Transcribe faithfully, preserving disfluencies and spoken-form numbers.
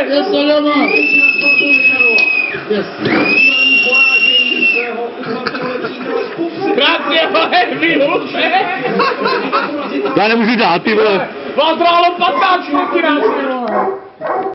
Yes, Salama! Yes. Grazie, Hervius! Já nemůžu dát, ty vole. Vás drálo patnáct, ty nás,